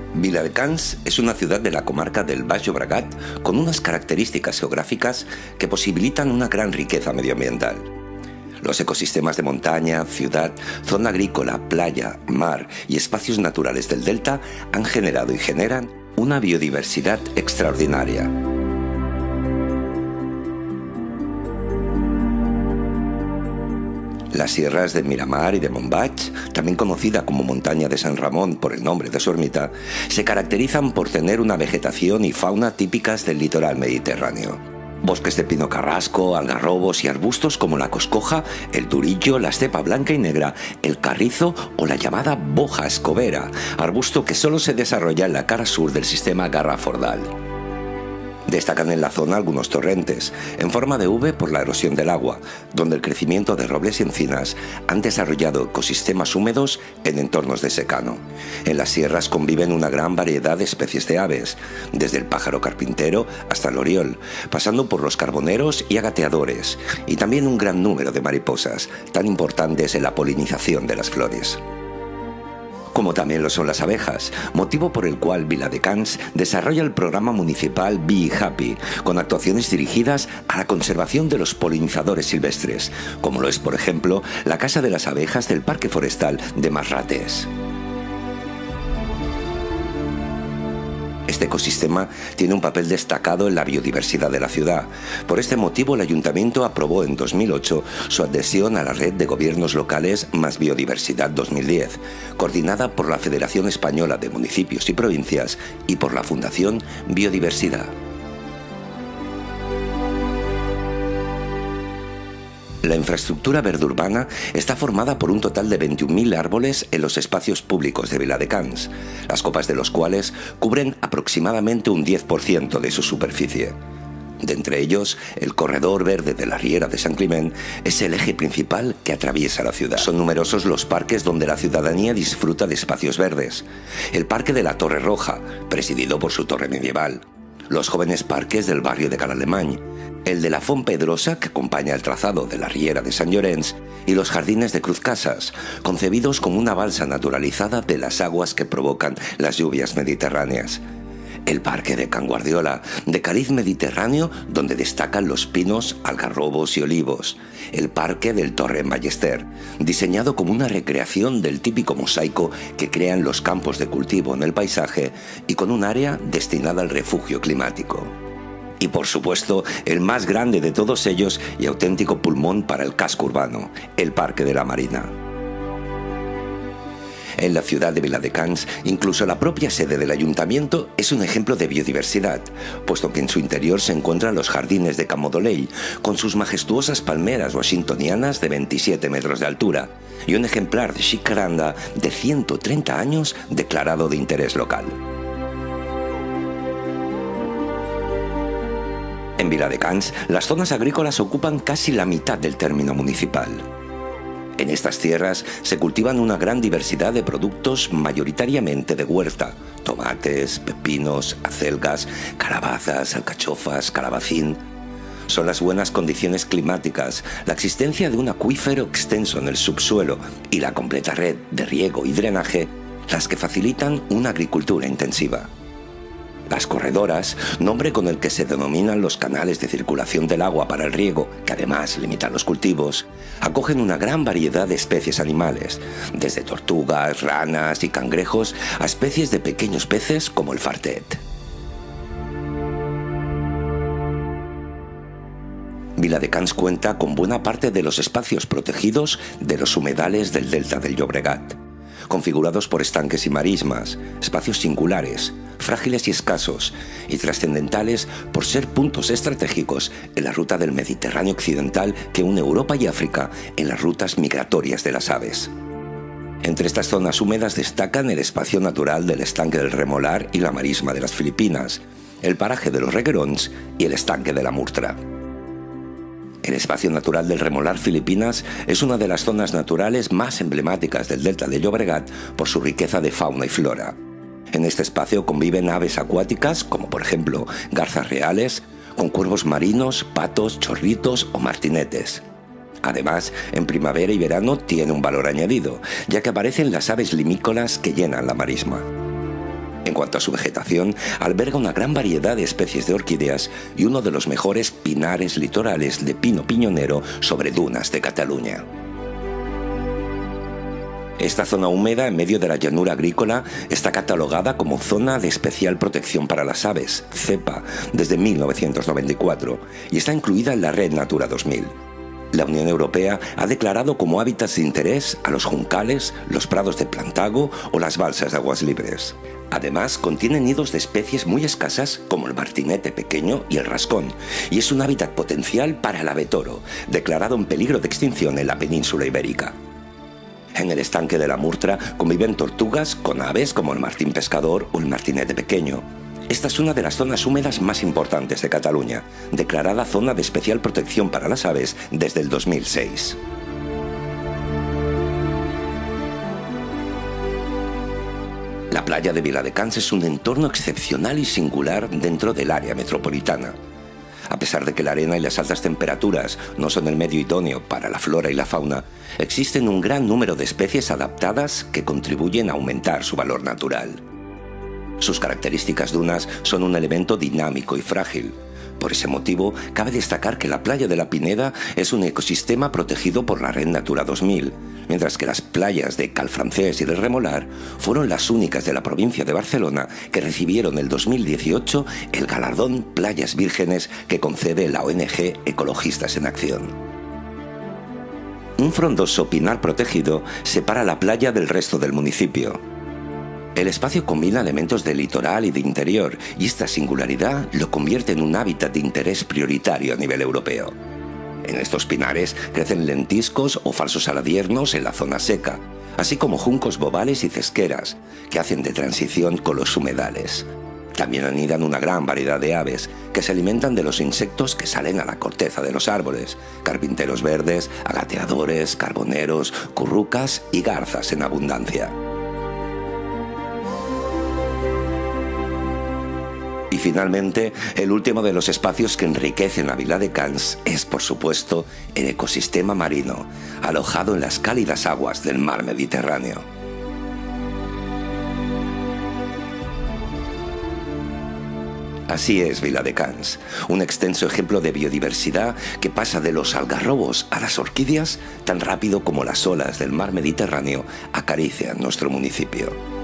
Viladecans es una ciudad de la comarca del Baix Llobregat con unas características geográficas que posibilitan una gran riqueza medioambiental. Los ecosistemas de montaña, ciudad, zona agrícola, playa, mar y espacios naturales del delta han generado y generan una biodiversidad extraordinaria. Las sierras de Miramar y de Montbaix, también conocida como Montaña de San Ramón por el nombre de su ermita, se caracterizan por tener una vegetación y fauna típicas del litoral mediterráneo. Bosques de pino carrasco, algarrobos y arbustos como la coscoja, el durillo, la estepa blanca y negra, el carrizo o la llamada boja escobera, arbusto que solo se desarrolla en la cara sur del sistema Garraf-Ordal. Destacan en la zona algunos torrentes, en forma de V por la erosión del agua, donde el crecimiento de robles y encinas han desarrollado ecosistemas húmedos en entornos de secano. En las sierras conviven una gran variedad de especies de aves, desde el pájaro carpintero hasta el oriol, pasando por los carboneros y agateadores, y también un gran número de mariposas, tan importantes en la polinización de las flores. Como también lo son las abejas, motivo por el cual Viladecans desarrolla el programa municipal Bee Happy, con actuaciones dirigidas a la conservación de los polinizadores silvestres, como lo es, por ejemplo, la Casa de las Abejas del Parque Forestal de Masrates. Este ecosistema tiene un papel destacado en la biodiversidad de la ciudad. Por este motivo, el Ayuntamiento aprobó en 2008 su adhesión a la Red de Gobiernos Locales Más Biodiversidad 2010, coordinada por la Federación Española de Municipios y Provincias y por la Fundación Biodiversidad. La infraestructura verde urbana está formada por un total de 21.000 árboles en los espacios públicos de Viladecans, las copas de los cuales cubren aproximadamente un 10% de su superficie. De entre ellos, el corredor verde de la Riera de Sant Climent es el eje principal que atraviesa la ciudad. Son numerosos los parques donde la ciudadanía disfruta de espacios verdes. El Parque de la Torre Roja, presidido por su torre medieval. Los jóvenes parques del barrio de Cal Alemany, el de la Font Pedrosa, que acompaña el trazado de la Riera de Sant Llorenç, y los jardines de Cruz Casas, concebidos como una balsa naturalizada de las aguas que provocan las lluvias mediterráneas. El Parque de Can Guardiola, de cariz mediterráneo, donde destacan los pinos, algarrobos y olivos. El Parque del Torrent Ballester, diseñado como una recreación del típico mosaico que crean los campos de cultivo en el paisaje y con un área destinada al refugio climático. Y por supuesto, el más grande de todos ellos y auténtico pulmón para el casco urbano, el Parque de la Marina. En la ciudad de Viladecans, incluso la propia sede del ayuntamiento es un ejemplo de biodiversidad, puesto que en su interior se encuentran los jardines de Can Modolell, con sus majestuosas palmeras washingtonianas de 27 metros de altura, y un ejemplar de Jacaranda de 130 años declarado de interés local. En Viladecans, las zonas agrícolas ocupan casi la mitad del término municipal. En estas tierras se cultivan una gran diversidad de productos mayoritariamente de huerta: tomates, pepinos, acelgas, calabazas, alcachofas, calabacín. Son las buenas condiciones climáticas, la existencia de un acuífero extenso en el subsuelo y la completa red de riego y drenaje las que facilitan una agricultura intensiva. Las corredoras, nombre con el que se denominan los canales de circulación del agua para el riego, que además limitan los cultivos, acogen una gran variedad de especies animales, desde tortugas, ranas y cangrejos a especies de pequeños peces como el fartet. Viladecans cuenta con buena parte de los espacios protegidos de los humedales del delta del Llobregat, configurados por estanques y marismas, espacios singulares, frágiles y escasos, y trascendentales por ser puntos estratégicos en la ruta del Mediterráneo occidental que une Europa y África en las rutas migratorias de las aves. Entre estas zonas húmedas destacan el espacio natural del estanque del Remolar y la marisma de las Filipinas, el paraje de los Reguerons y el estanque de la Murtra. El espacio natural del Remolar Filipinas es una de las zonas naturales más emblemáticas del delta de Llobregat por su riqueza de fauna y flora. En este espacio conviven aves acuáticas, como por ejemplo garzas reales, con cuervos marinos, patos, chorritos o martinetes. Además, en primavera y verano tiene un valor añadido, ya que aparecen las aves limícolas que llenan la marisma. En cuanto a su vegetación, alberga una gran variedad de especies de orquídeas y uno de los mejores pinares litorales de pino piñonero sobre dunas de Cataluña. Esta zona húmeda en medio de la llanura agrícola está catalogada como Zona de Especial Protección para las Aves, ZEPA, desde 1994 y está incluida en la Red Natura 2000. La Unión Europea ha declarado como hábitats de interés a los juncales, los prados de plantago o las balsas de aguas libres. Además, contiene nidos de especies muy escasas como el martinete pequeño y el rascón, y es un hábitat potencial para el ave toro, declarado en peligro de extinción en la península ibérica. En el estanque de la Murtra conviven tortugas con aves como el martín pescador o el martinete pequeño. Esta es una de las zonas húmedas más importantes de Cataluña, declarada Zona de Especial Protección para las Aves desde el 2006. La playa de Viladecans es un entorno excepcional y singular dentro del área metropolitana. A pesar de que la arena y las altas temperaturas no son el medio idóneo para la flora y la fauna, existen un gran número de especies adaptadas que contribuyen a aumentar su valor natural. Sus características dunas son un elemento dinámico y frágil. Por ese motivo, cabe destacar que la playa de la Pineda es un ecosistema protegido por la Red Natura 2000, mientras que las playas de Calfrancés y del Remolar fueron las únicas de la provincia de Barcelona que recibieron el 2018 el galardón Playas Vírgenes que concede la ONG Ecologistas en Acción. Un frondoso pinar protegido separa la playa del resto del municipio. El espacio combina elementos de litoral y de interior, y esta singularidad lo convierte en un hábitat de interés prioritario a nivel europeo. En estos pinares crecen lentiscos o falsos aladiernos en la zona seca, así como juncos bobales y cesqueras, que hacen de transición con los humedales. También anidan una gran variedad de aves, que se alimentan de los insectos que salen a la corteza de los árboles: carpinteros verdes, agateadores, carboneros, currucas y garzas en abundancia. Y finalmente, el último de los espacios que enriquecen la Viladecans es, por supuesto, el ecosistema marino, alojado en las cálidas aguas del mar Mediterráneo. Así es Viladecans, un extenso ejemplo de biodiversidad que pasa de los algarrobos a las orquídeas tan rápido como las olas del mar Mediterráneo acarician nuestro municipio.